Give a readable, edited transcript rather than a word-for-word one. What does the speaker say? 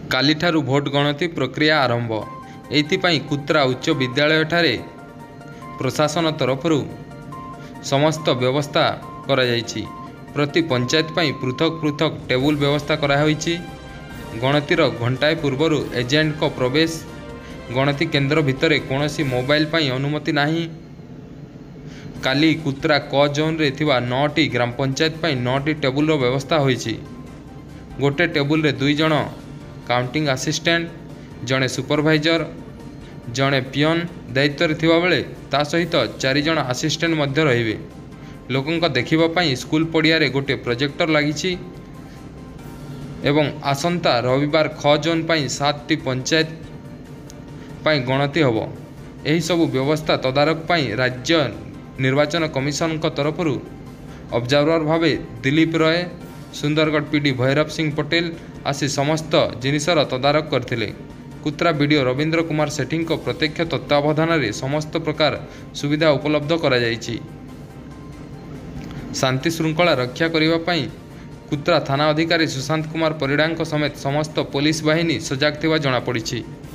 कालीठारू vote गणति प्रक्रिया आरंभ। एइथिपाई कुत्रा उच्च विद्यालय ठारे प्रशासन तरफरु समस्त व्यवस्था करा जायछि। प्रति पंचायत पाई पृथक पृथक टेबुल व्यवस्था करा होइछि। गणतिर घंटाए पूर्वरु एजेंट को प्रवेश। गणति केन्द्र भितरे कोनोसी मोबाइल पाई अनुमति नाही। काली कुत्रा क जोन रे थिबा 9टी ग्राम पंचायत पाई 9टी टेबुल रो व्यवस्था होइछि। गोटे टेबुल रे 2 जण काउंटिंग असिस्टेंट, जड़े सुपरभाइजर, जड़े पियन दायित्व थिबा बेले ता सहित 4 जण असिस्टेंट मध्य रहिबे। लोकंक देखिबा पाई स्कूल पड़िया रे गोटे प्रोजेक्टर लागिछि एवं आसंता रविवार ख जोन पाई 7टी पंचायत पाई गणति हबो। एही सबु व्यवस्था तदारक पाई राज्य निर्वाचन कमिशन को तरफरु ऑब्जर्वर भावे दिलीप रॉय, सुंदरगढ़ पीडी भैरव सिंह पटेल आसी समस्त जिनिसर तदारक करथिले। कुत्रा वीडियो रविंद्र कुमार सेठी को प्रत्यक्ष तत्वावधान रे समस्त प्रकार सुविधा उपलब्ध करा जायछि। शांति श्रृंखला रक्षा करिबा पाई कुत्रा थाना अधिकारी सुशांत कुमार परिडा समेत समस्त पुलिस बाहिनी सजाग थिबा जणा पड़िछि।